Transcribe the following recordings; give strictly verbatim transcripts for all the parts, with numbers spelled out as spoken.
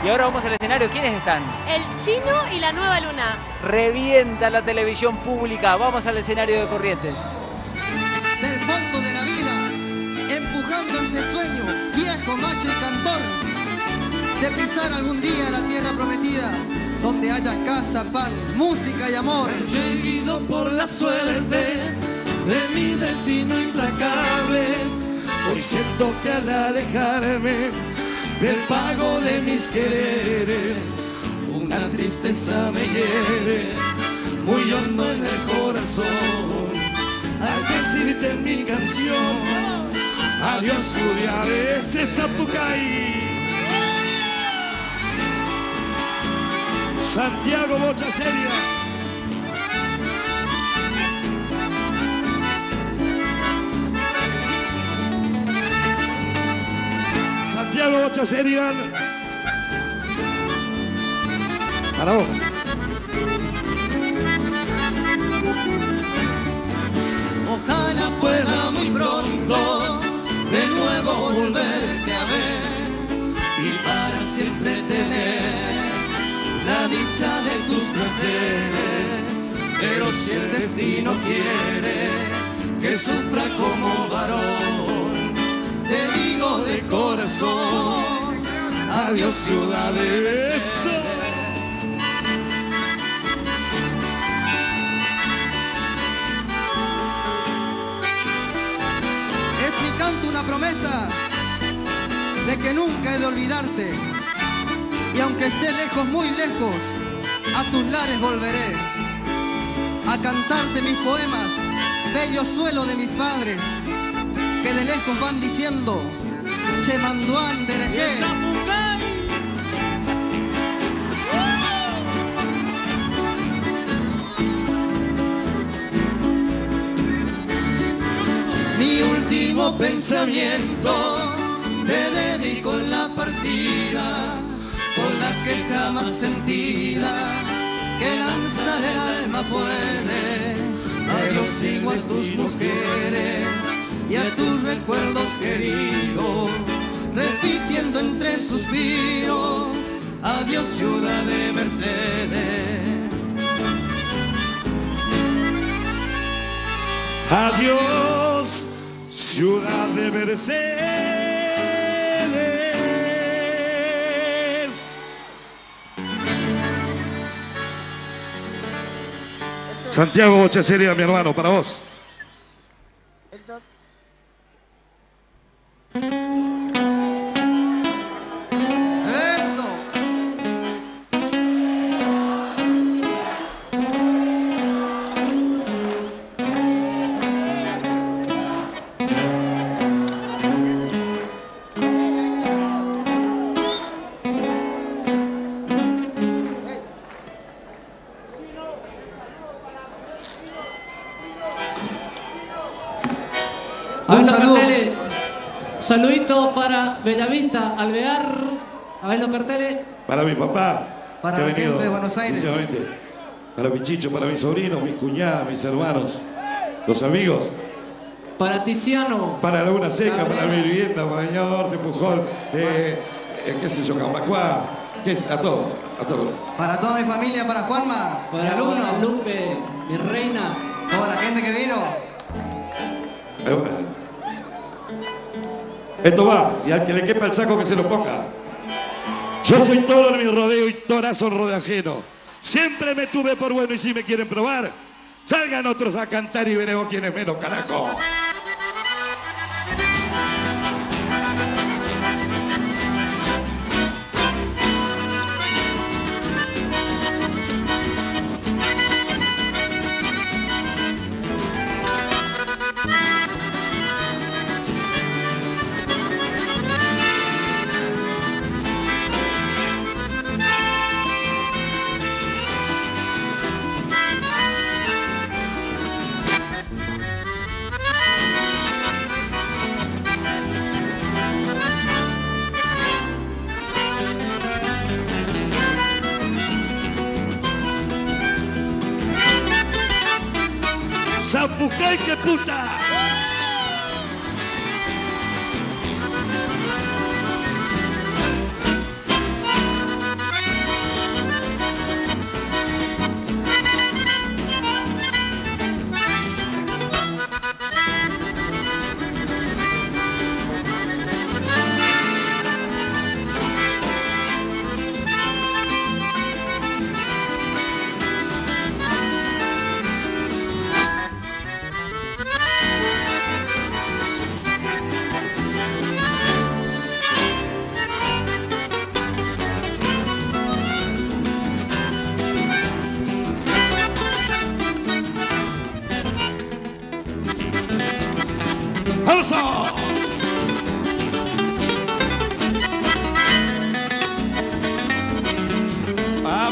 Y ahora vamos al escenario. ¿Quiénes están? El Chino y la Nueva Luna. Revienta la televisión pública. Vamos al escenario de Corrientes. Del fondo de la vida, empujando este sueño, viejo, macho y cantor, de pisar algún día la tierra prometida, donde haya casa, pan, música y amor. Perseguido por la suerte de mi destino implacable, hoy siento que al alejarme del pago de mis quereres, una tristeza me hiere muy hondo en el corazón. Al decirte en mi canción, adiós Uribe, Zapucay. Santiago Bocha Seria. Santiago Bocha Seria. Para vos. Ojalá pueda muy pronto de nuevo volverte a ver y para siempre tener la dicha de tus placeres. Pero si el destino quiere que sufra como varón, te digo de corazón, adiós ciudad de eso. Es mi canto una promesa de que nunca he de olvidarte, y aunque esté lejos, muy lejos, a tus lares volveré a cantarte mis poemas, bello suelo de mis padres, que de lejos van diciendo Chemanduán de Erejé. Mi último pensamiento te dedico en la partida, con la que jamás sentida que lanzar el alma puede. Adiós sigo a tus mujeres y a tus recuerdos queridos, repitiendo entre suspiros, adiós ciudad de Mercedes. Adiós ciudad de Mercedes. Santiago Bocha Seria, mi hermano, para vos. Eso. Un saludo. Carteles. Saludito para Bellavista, Alvear, a ver los carteles. Para mi papá, para que ha la venido gente de Buenos Aires. Para mi chicho, para mis sobrinos, mis cuñadas, mis hermanos, los amigos. Para Tiziano. Para Laguna Seca, Cabrera. para mi vivienda, para Ñado Norte, Pujol, eh, eh, qué sé yo, Camacuá, qué es, a todos, a todos. Para toda mi familia, para Juanma, mi Para alumno, Guadalupe, mi reina. toda la gente que vino. Eh, Esto va, y al que le quepa el saco que se lo ponga. Yo soy toro en mi rodeo y torazo en rodeo ajeno. Siempre me tuve por bueno y si me quieren probar, salgan otros a cantar y veremos quién es menos, carajo. Zapucay, que puta.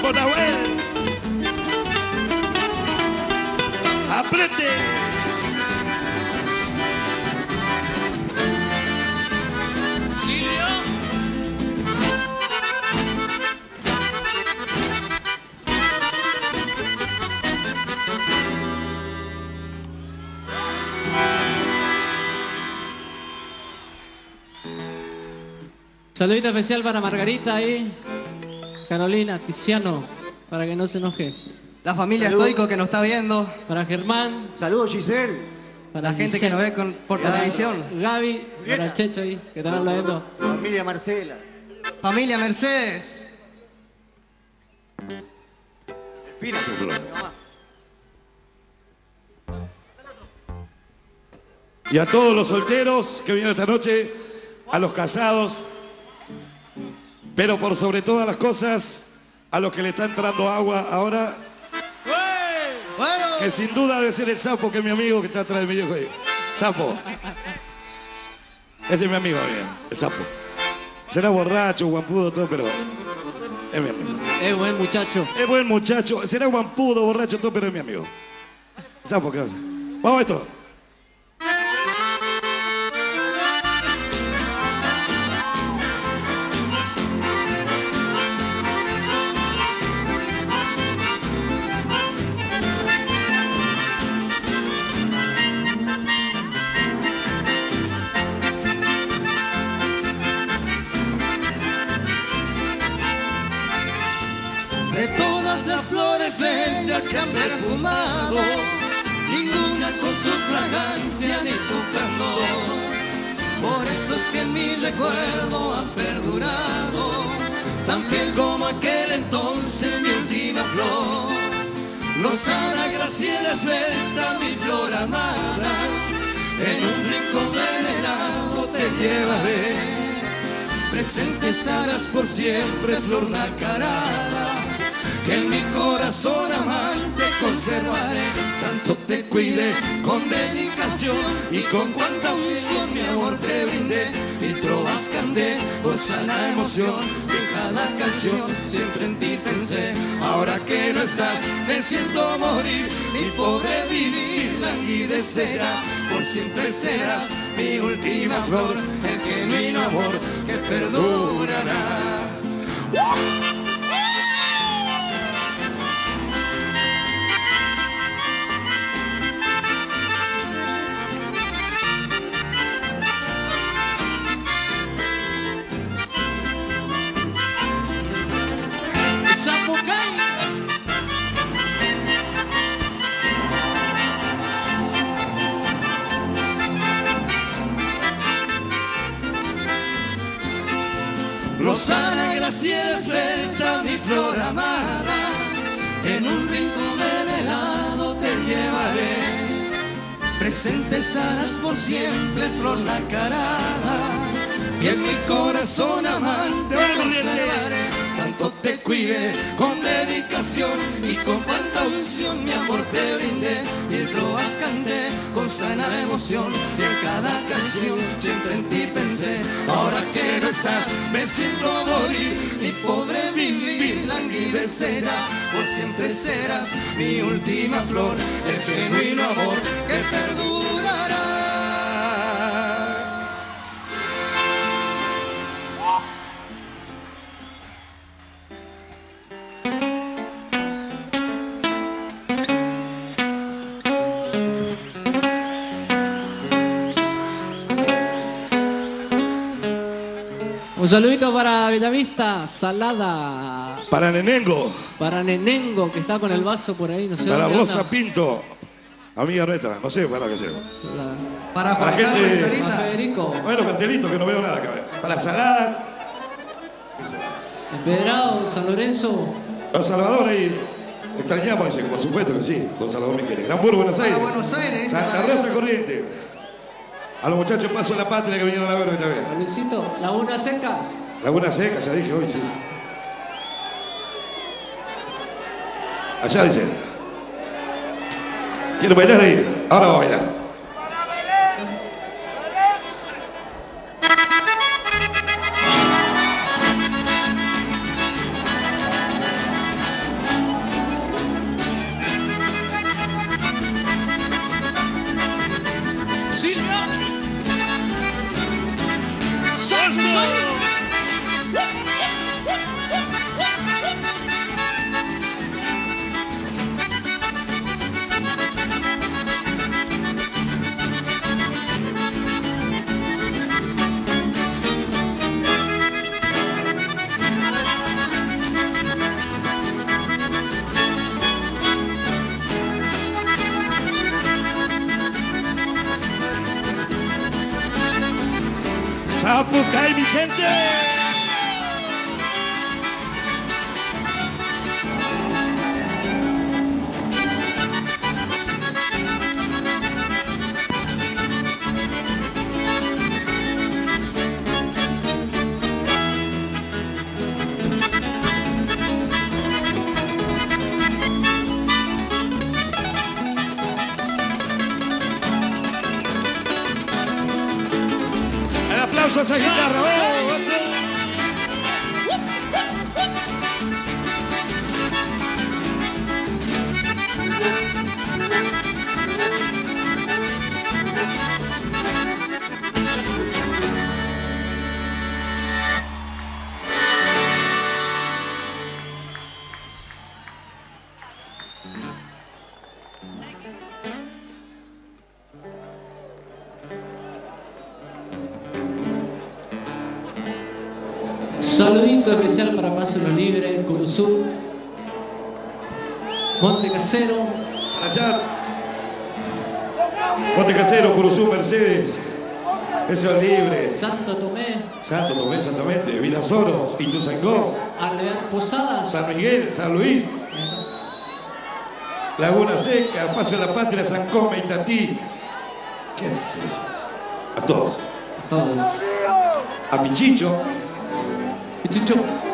Vamos, Nahuel. Aprende. Saludito especial para Margarita ahí, Carolina, Tiziano, para que no se enoje. La familia Salud. Estoico que nos está viendo. Para Germán, Saludos, Giselle. para La gente que Giselle, nos ve con- por para televisión. Gaby, para el Checho ahí, que están hablando. Familia Marcela. Familia Mercedes. Espina, tu mamá. Y a todos los solteros que vinieron esta noche, a los casados, pero por sobre todas las cosas, a los que le está entrando agua ahora, Bueno. que sin duda debe ser el Sapo, que es mi amigo que está atrás de mi viejo ahí. Sapo. Ese es mi amigo, amigo, el Sapo. Será borracho, guampudo, todo, pero es mi amigo. Es buen muchacho. Es buen muchacho, será guampudo, borracho, todo, pero es mi amigo. Sapo, ¿qué hace? Vamos, esto. De todas las flores bellas que han perfumado, ninguna con su fragancia ni su candor. Por eso es que en mi recuerdo has perdurado, tan fiel como aquel entonces mi última flor. Lozana, Graciela, esbelta, mi flor amada, en un rincón venerado te llevaré. Presente estarás por siempre, flor nacarada, que en mi corazón amante conservaré. Tanto te cuidé con dedicación y con cuanta unción mi amor te brindé. Y trovas canté con sana emoción y en cada canción siempre en ti pensé. Ahora que no estás me siento morir, mi pobre vivir languidecerá. Por siempre serás mi última flor, el genuino amor que perdurará. ¡Zapucay! Lozana, Graciela, esbelta, mi flor amada, en un rincón venerado te llevaré. Presente estarás por siempre, flor nacarada, y en mi corazón amante conservaré. Tanto te cuidé con dedicación y con cuanta unción mi amor te brindé. Mil trovas canté con sana emoción y en cada canción siempre en ti pensé. Ahora que no estás me siento morir, mi pobre vivir languidecerá. Por siempre serás mi última flor, el genuino amor que perdurará. Un saludito para Bellavista, Salada. Para Nenengo, Para Nenengo, que está con el vaso por ahí, no sé para dónde Rosa anda. Pinto, amiga nuestra, no sé para qué sea. La- Para Juan La gente- Carlos y para Sarita. Federico, Bueno, cartelito que no veo nada acá. Para Saladas, Empedrado, San Lorenzo. Don Salvador ahí. Extrañamos ese, por supuesto que sí, Don Salvador Miquel. Gran Burgo, Buenos Aires. Buenos Aires, dice Santa Padre. Rosa Corriente. A los muchachos Paso de la Patria que vinieron a verme también. A Luisito, Laguna Seca. Laguna Seca, ya dije hoy, sí. Allá dice. ¿Quieren bailar ahí? Ahora vamos a bailar. Zapucay, mi gente. El aplauso a esa guitarra. ¡Vamos! Saludito especial para Paso Lo Libre, Curuzú, Monte Casero, Allá. Monte Casero, Curuzú, Mercedes. Eso libre. Santo Tomé, Santo Tomé, exactamente. Vilasoros, Ituzaingó, Alvear Posadas, San Miguel, San Luis. Laguna Seca, Paso de la Patria, San Cosme, Itatí. ¿Qué sé yo? A todos. todos. A Pichicho. Pichicho,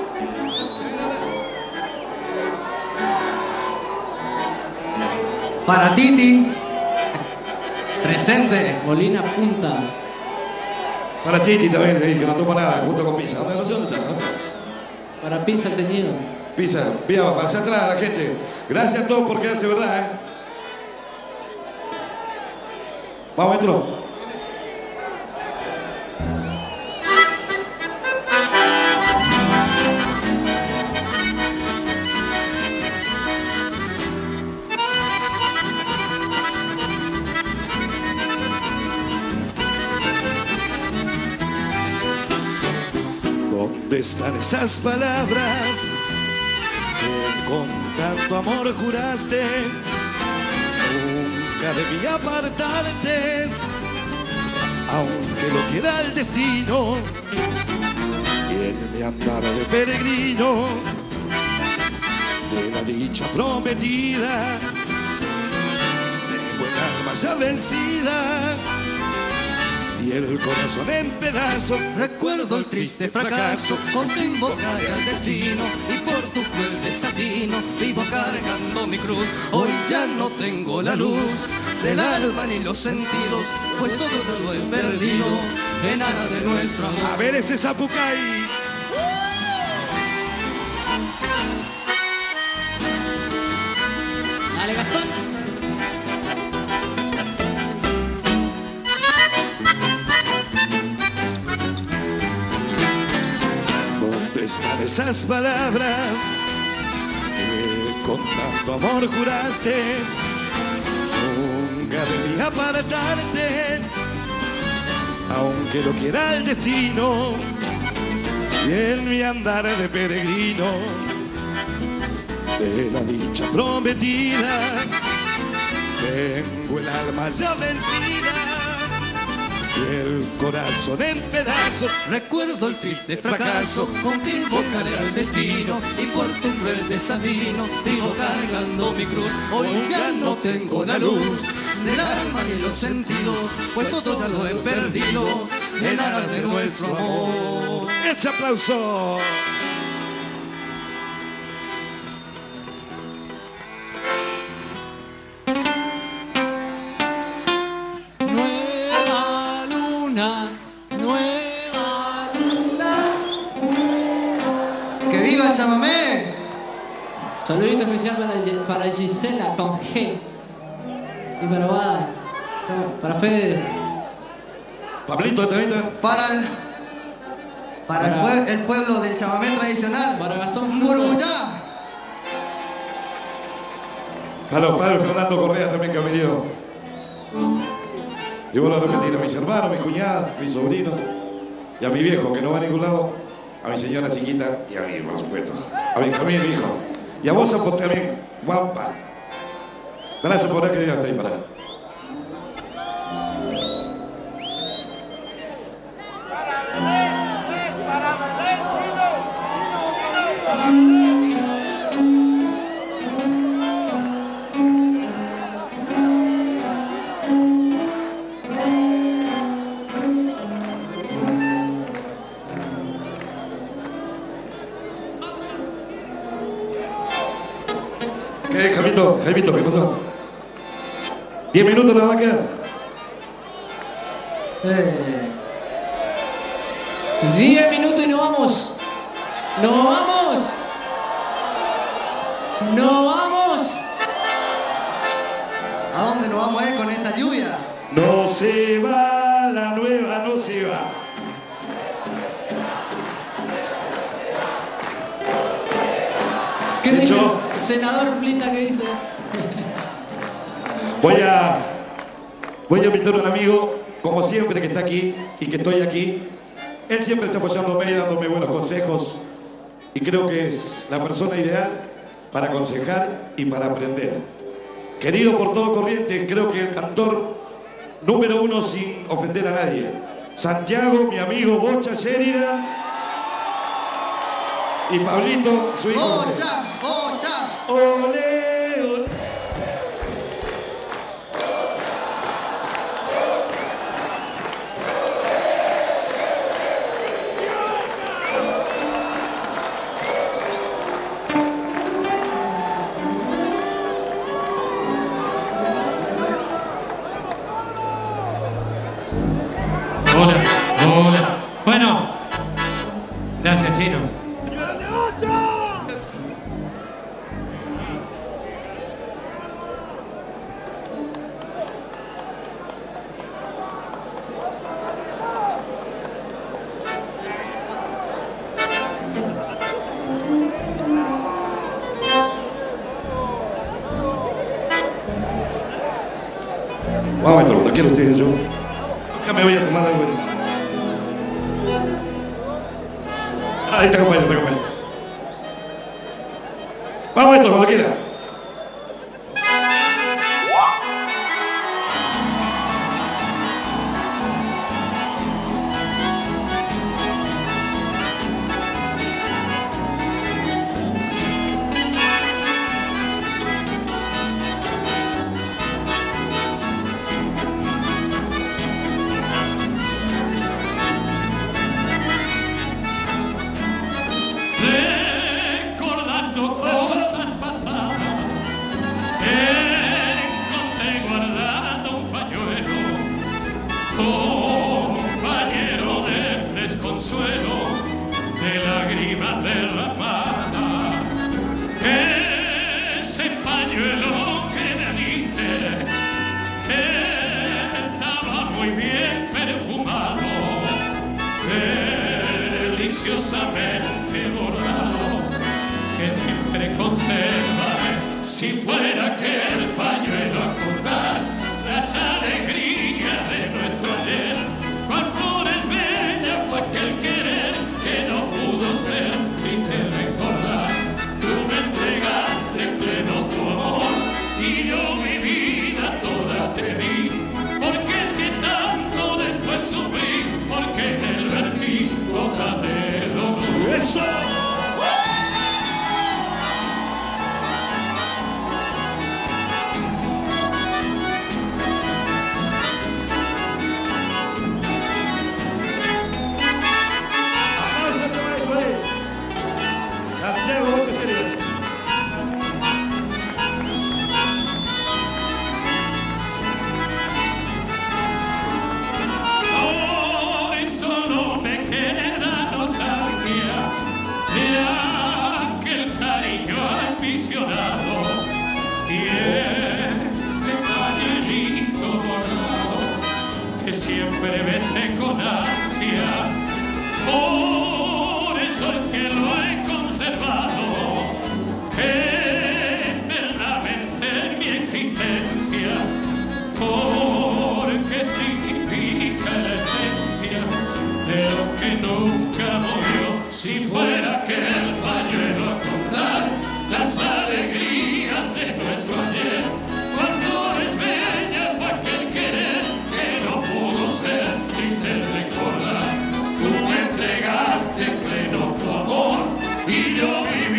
Para Titi, presente. Molina Punta, Para Titi también, ahí, que no toma nada, junto con Pisa. No sé dónde está. ¿Dónde está? para Pinza Teñido. Pisa, vía, para hacia atrás la gente. Gracias a todos por quedarse, ¿verdad? Eh? Vamos, entro. ¿Dónde están esas palabras que con tanto amor juraste? Nunca debí apartarte, aunque lo quiera el destino. Y en mi andar de peregrino, de la dicha prometida, tengo el alma ya vencida y el corazón en pedazos. Recuerdo el triste fracaso con que invocaré al destino y por tu cruel desatino vivo cargando mi cruz. Hoy ya no tengo la luz del alma ni los sentidos, pues todo lo he perdido en aras de nuestro amor. A ver ese Zapucay. Dale, Gastón. ¿Dónde están esas palabras que con tanto amor juraste? Nunca debí apartarte, aunque lo quiera el destino. Y en mi andar de peregrino, de la dicha prometida, tengo el alma ya vencida y el corazón en pedazos. Recuerdo el triste fracaso con que invocaré al destino y por tu cruel desatino vivo cargando mi cruz. Hoy ya no tengo la luz del alma ni los sentidos, pues todo ya lo he perdido en aras de nuestro amor. ¡Ese aplauso! Nueva luna, nueva luna. ¡Que viva el chamamé! Saludito especial para, para Gisela con G. Y para Bada. Para Fede. Pablito, también. Para el, para el, Para- pue- el pueblo del chamamé tradicional, Para Gastón. Muruguyá. A los padres Fernando Correa también que han venido. Y vuelvo a repetir a mis hermanos, mis cuñadas, mis sobrinos y a mi viejo que no va a ningún lado, a mi señora chiquita y a mí, por supuesto. A mi, a mí, mi hijo. Y a vos también, guapa. Gracias por haber querido hasta ahí para acá. ¡Para ¿Qué, Jaimito? Jaimito, ¿qué pasó? ¿Diez minutos la va a quedar? Eh. Diez minutos y nos vamos. ¡Nos vamos! ¡Nos vamos! ¿A dónde nos vamos a ir con esta lluvia? No se va, la nueva no se va. ¿Qué dice Yo- el senador Flita? ¿Qué dice? Voy a, voy a invitar a un amigo, como siempre, que está aquí y que estoy aquí. Él siempre está apoyándome y dándome buenos consejos. Y creo que es la persona ideal para aconsejar y para aprender. Querido por todo Corrientes, creo que el cantor número uno sin ofender a nadie. Santiago, mi amigo Bocha Sheridan y Pablito, su hijo. ¡Bocha! ¡Bocha! Ole, ole. Hola, hola. Bueno, gracias, Chino. Vamos, maestro, cuando quiera usted, yo. Acá me voy a tomar algo. Ah, ahí te acompaño, te acompaño. Vamos, maestro, cuando quiera. Recordando cosas pasadas, encontré guardado un pañuelo, compañero de desconsuelo, de lágrimas derramadas. Ese pañuelo que me diste estaba muy bien perfumado, deliciosamente bordado, que siempre conservaré. Si fuera que el pañuelo acordar las alegrías de nuestro ayer, cual flores bella fue aquel querer que no pudo ser, triste recordar. Tú me entregaste pleno tu amor y yo mi vida toda te di, porque es que tanto después sufrí, porque en el vertí gota de dolor. ¡Eso! Aplausos, maestro, ahí. Santiago, Bocha Sheridan. Hoy solo me queda nostalgia de aquel cariño ambicionado y ese pañuelito bordado que siempre besé con ansia. Por eso es que lo he conservado eternamente en mi existencia, porque significa la esencia de lo que nunca murió. Si fuera que el pañuelo acordar las alegrías de nuestro ayer, cuando es bella fue aquel querer que no pudo ser, triste recordar. Tú me entregaste pleno tu amor y yo viví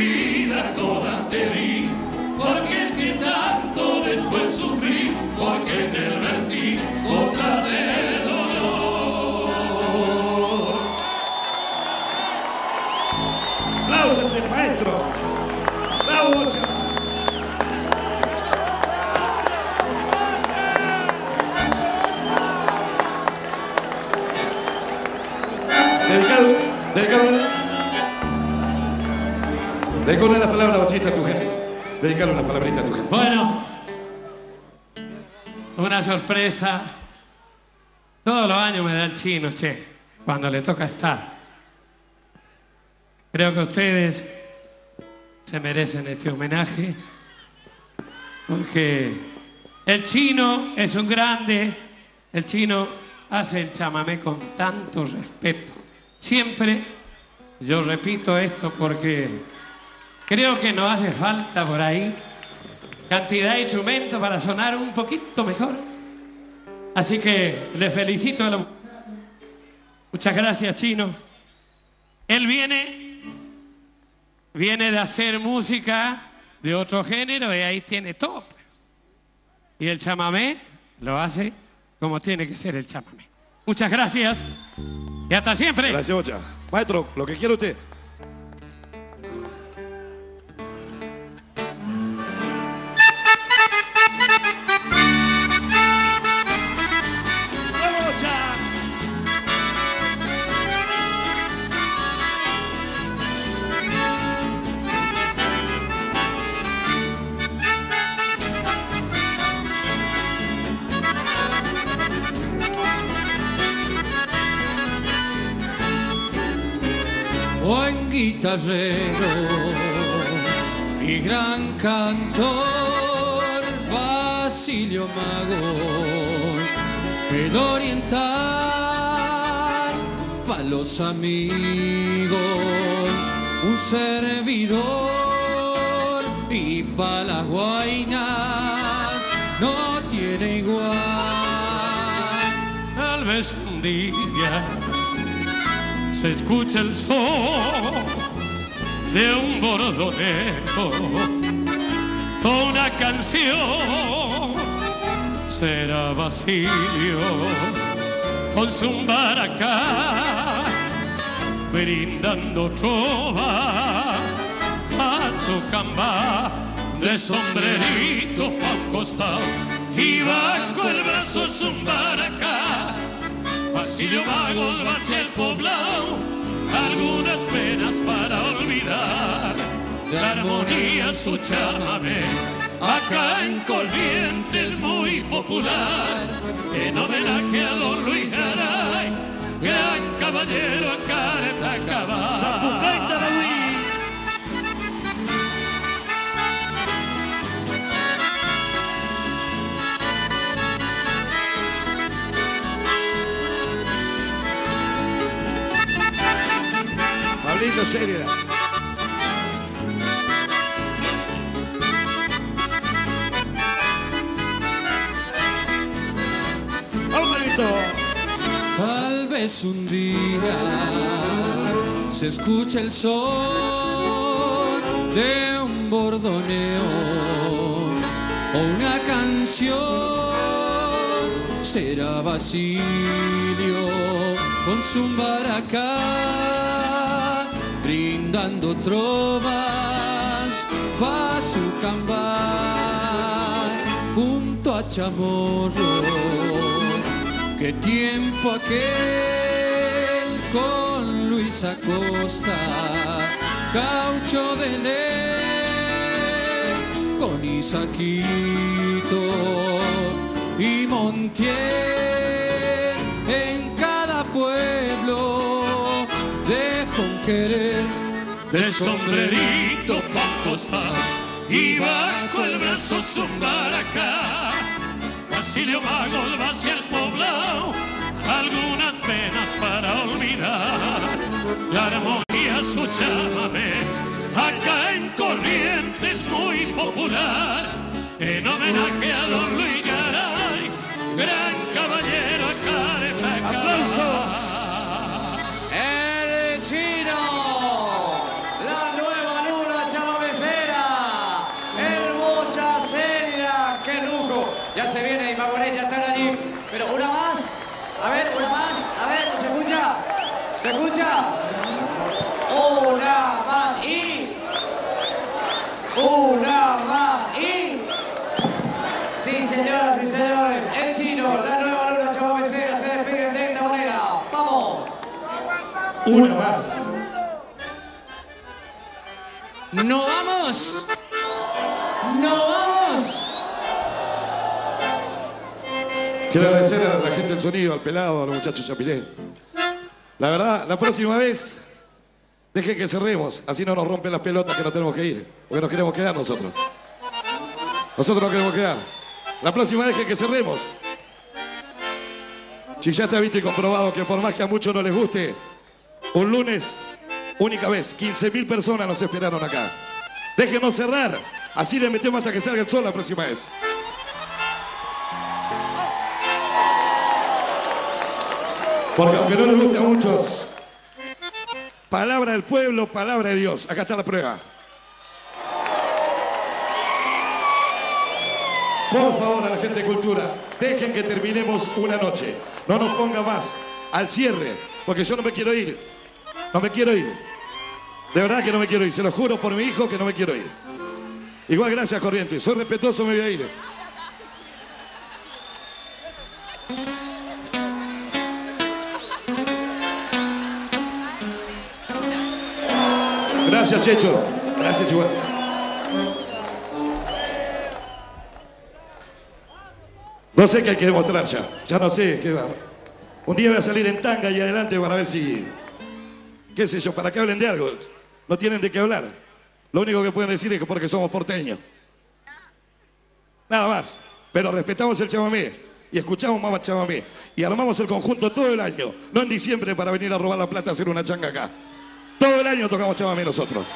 con una palabra bachita a tu gente. Dedicarle una palabrita a tu gente. Bueno, una sorpresa. Todos los años me da el Chino, che, cuando le toca estar. Creo que ustedes se merecen este homenaje porque el Chino es un grande. El Chino hace el chamamé con tanto respeto. Siempre yo repito esto porque creo que nos hace falta por ahí cantidad de instrumentos para sonar un poquito mejor. Así que le felicito a la... Muchas gracias, Chino. Él viene, viene de hacer música de otro género y ahí tiene top. Y el chamamé lo hace como tiene que ser el chamamé. Muchas gracias y hasta siempre. Gracias, Ocha. Maestro, lo que quiera usted. Buen guitarrero y gran cantor Basilio Mago, el oriental pa' los amigos, un servidor y pa' las guainas no tiene igual. Tal vez un día se escucha el son de un bordonero con una canción. Será Basilio con su maracá brindando trova a su camba de sombrerito pa' un costado y bajo el brazo su maracá. Basilio Magos va hacia el poblado, algunas penas para olvidar. La armonía su chamamé, acá en Corrientes muy popular. En homenaje a don Luis Garay, gran caballero acá de Tacabá. ¡Zapucaita la Luis! Pablito Seria. ¡Vamos, Pablito! Tal vez un día se escuche el son de un bordoneo o una canción. Será Basilio con su maracá brindando trovas pa' su cambar junto a Chamorro. Qué tiempo aquel con Luis Acosta, Gaucho de ley, con Isaquito y Montiel. En cada pueblo dejo un querer de sombrerito pa' costar y bajo el brazo su maracá. Basilio Magos va hacia el poblado, algunas penas para olvidar. La armonía su chamamé, acá en Corrientes muy popular. En homenaje a don Luis Garay, gran caballero acá de Tacabá. ¡Aplausos! El Chino, la nueva luna chamamecera, el Bocha Seria, qué lujo. Ya se viene y Maguaret ya están allí, pero una más, a ver, una más, a ver, ¿se escucha? ¿Se escucha? Una más y... Una más y... Sí, señoras y señores, el Chino, la nueva luna chamamecera, se despiden de esta manera. ¡Vamos! Una más. ¡No vamos! vamos! ¡No vamos! Quiero agradecer a la gente del sonido, al pelado, a los muchachos Chapilé. La verdad, la próxima vez, dejen que cerremos, así no nos rompen las pelotas que nos tenemos que ir, porque nos queremos quedar nosotros. Nosotros nos queremos quedar. La próxima vez que cerremos. Si ya está visto y comprobado que por más que a muchos no les guste, un lunes, única vez, quince mil personas nos esperaron acá. Déjenos cerrar, así le metemos hasta que salga el sol la próxima vez. Porque aunque no les guste a muchos, palabra del pueblo, palabra de Dios. Acá está la prueba. Por favor, a la gente de cultura, dejen que terminemos una noche. No nos ponga más al cierre, porque yo no me quiero ir. No me quiero ir. De verdad que no me quiero ir. Se lo juro por mi hijo que no me quiero ir. Igual, gracias, Corrientes. Soy respetuoso, me voy a ir. Gracias, Checho. Gracias, igual. No sé qué hay que demostrar ya. Ya no sé qué va. Un día voy a salir en tanga y adelante para ver si... qué sé yo, para que hablen de algo. No tienen de qué hablar. Lo único que pueden decir es que porque somos porteños. Nada más. Pero respetamos el chamamé y escuchamos más chamamé. Y armamos el conjunto todo el año. No en diciembre para venir a robar la plata a hacer una changa acá. Todo el año tocamos chamamé nosotros.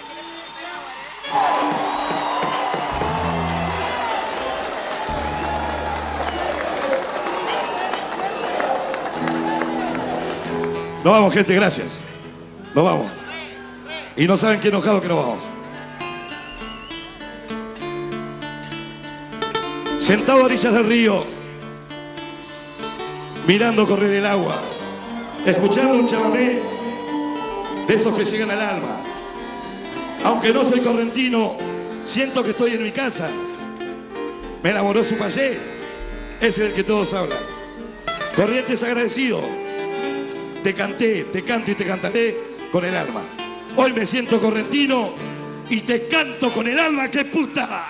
Nos vamos, gente, gracias. Nos vamos. Y no saben qué enojado que nos vamos. Sentado a orillas del río, mirando correr el agua, escuchando un chamamé de esos que llegan al alma. Aunque no soy correntino, siento que estoy en mi casa. Me enamoró su payé, ese es el que todos hablan. Corrientes agradecido. Te canté, te canto y te cantaré con el alma. Hoy me siento correntino y te canto con el alma, ¡qué puta!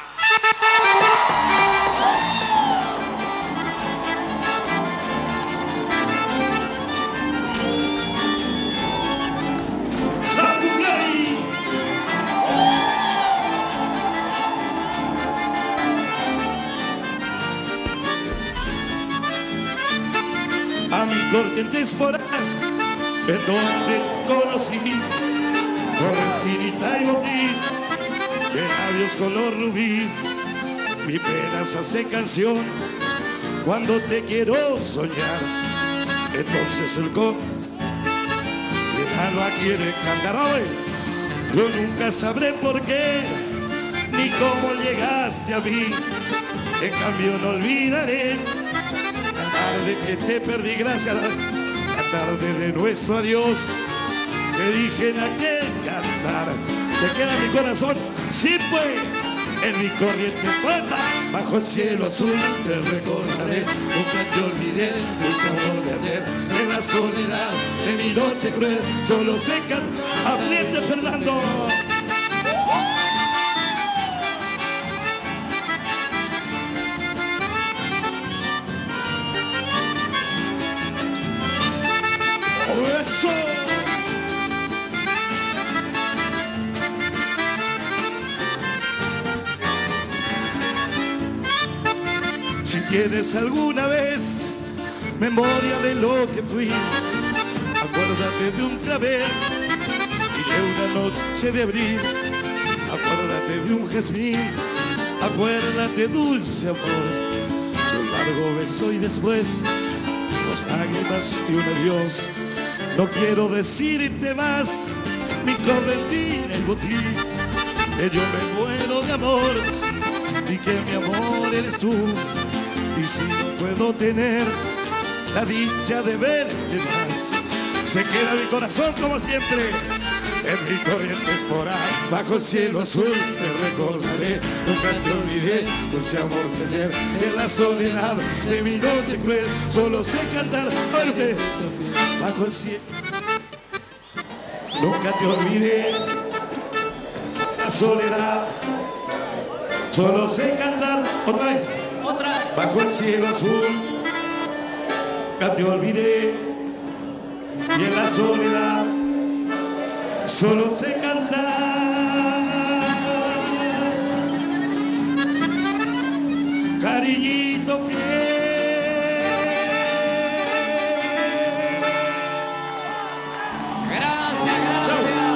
A mi Corrientes por ahí, en donde conocí correntinita y botín, de labios color rubí. Mi pena se hace canción cuando te quiero soñar. Entonces el con el alma quiere cantar hoy. Yo nunca sabré por qué ni cómo llegaste a mí. En cambio no olvidaré la tarde que te perdí, gracias, la tarde de nuestro adiós. Te dije en aquel cantar, se queda mi corazón, sí fue, en mi corriente puerta, bajo el cielo azul te recordaré, nunca te olvidé, ese amor de ayer, en la soledad de mi noche cruel, solo sé cantar, apriete Fernando. ¡Eso! Si tienes alguna vez memoria de lo que fui, acuérdate de un clavel y de una noche de abril, acuérdate de un jazmín, acuérdate dulce amor, de un largo beso y después dos lágrimas y un adiós. No quiero decirte más, mi correntina y botín, que yo me muero de amor y que mi amor eres tú. Y si no puedo tener la dicha de verte más, se queda mi corazón como siempre en mi Corrientes por ahí. Bajo el cielo azul te recordaré, nunca te olvidé, dulce amor de ayer. En la soledad de mi noche cruel, solo sé cantar a ustedes. Bajo el cielo, nunca te olvidé, la soledad. Solo sé cantar, otra vez, Otra. bajo el cielo azul. Ya te olvidé y en la soledad solo sé cantar. Cariñito fiel. Gracias, gracias.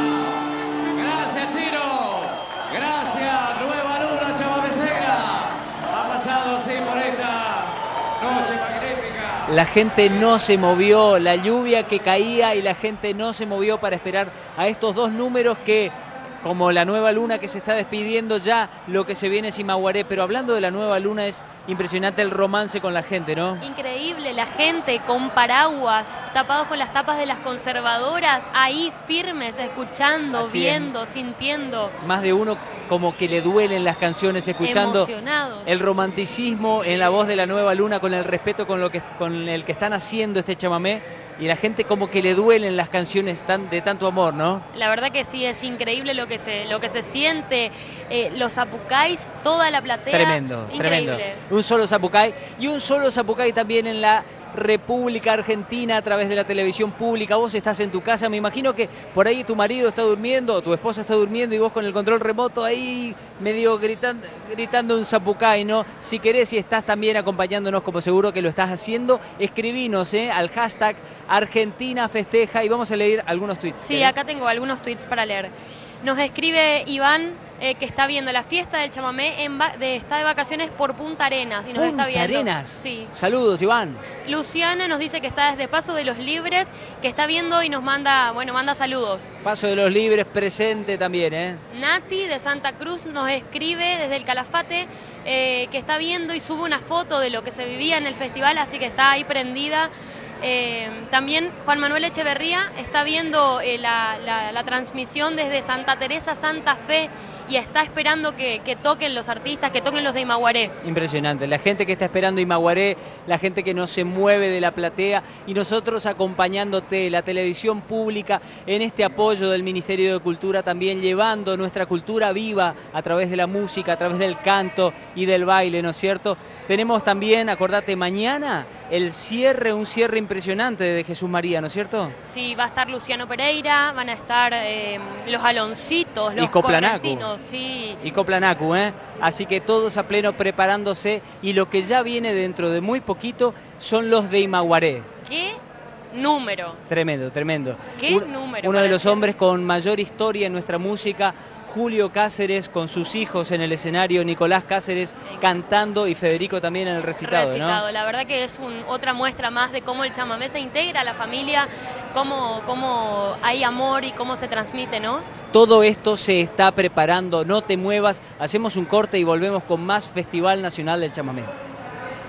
Gracias, Chino. Gracias, Nueva Luna Chamamecera. Ha pasado así por esta noche magnífica. La gente no se movió, la lluvia que caía y la gente no se movió para esperar a estos dos números que, como la Nueva Luna que se está despidiendo ya, lo que se viene es Imaguaré. Pero hablando de la Nueva Luna, es impresionante el romance con la gente, ¿no? Increíble, la gente con paraguas, tapados con las tapas de las conservadoras, ahí firmes, escuchando, Así viendo, es. sintiendo. Más de uno como que le duelen las canciones, escuchando Emocionados. el romanticismo en la voz de la Nueva Luna, con el respeto con, lo que, con el que están haciendo este chamamé. Y la gente como que le duelen las canciones tan, de tanto amor, ¿no? La verdad que sí, es increíble lo que se, lo que se siente, eh, los zapucais, toda la platea. Tremendo, increíble. tremendo. Un solo zapucay y un solo zapucay también en la República Argentina a través de la televisión pública. Vos estás en tu casa, me imagino que por ahí tu marido está durmiendo o tu esposa está durmiendo y vos con el control remoto ahí medio gritando, gritando un zapucay, ¿no? Si querés y estás también acompañándonos, como seguro que lo estás haciendo, escribinos ¿eh? al hashtag Argentina Festeja y vamos a leer algunos tweets. Sí, ¿querés? acá tengo algunos tweets para leer. Nos escribe Iván, eh, que está viendo la fiesta del chamamé, en va- de, está de vacaciones por Punta Arenas y nos Punta está viendo. Arenas. Sí. Saludos, Iván. Luciana nos dice que está desde Paso de los Libres, que está viendo y nos manda, bueno, manda saludos. Paso de los Libres presente también, ¿eh? Nati de Santa Cruz nos escribe desde el Calafate, eh, que está viendo y sube una foto de lo que se vivía en el festival, así que está ahí prendida. Eh, también Juan Manuel Echeverría está viendo eh, la, la- la transmisión desde Santa Teresa, Santa Fe, y está esperando que, que toquen los artistas, que toquen los de Imaguaré. Impresionante, la gente que está esperando Imaguaré, la gente que no se mueve de la platea y nosotros acompañándote, la televisión pública en este apoyo del Ministerio de Cultura, también llevando nuestra cultura viva a través de la música, a través del canto y del baile, ¿no es cierto? Tenemos también, acordate, mañana el cierre, un cierre impresionante de Jesús María, ¿no es cierto? Sí, va a estar Luciano Pereira, van a estar eh, los Aloncitos, los Y Coplanacu. Correntinos, sí. Y Coplanacu, ¿eh? Así que todos a pleno preparándose y lo que ya viene dentro de muy poquito son los de Imaguaré. ¿Qué número? Tremendo, tremendo. ¿Qué Un- número Uno de para los el hombres con mayor historia en nuestra música, Julio Cáceres, con sus hijos en el escenario, Nicolás Cáceres cantando y Federico también en el recitado, recitado. ¿no? La verdad que es un- otra muestra más de cómo el chamamé se integra a la familia, cómo, cómo hay amor y cómo se transmite, ¿no? Todo esto se está preparando, no te muevas, hacemos un corte y volvemos con más Festival Nacional del Chamamé.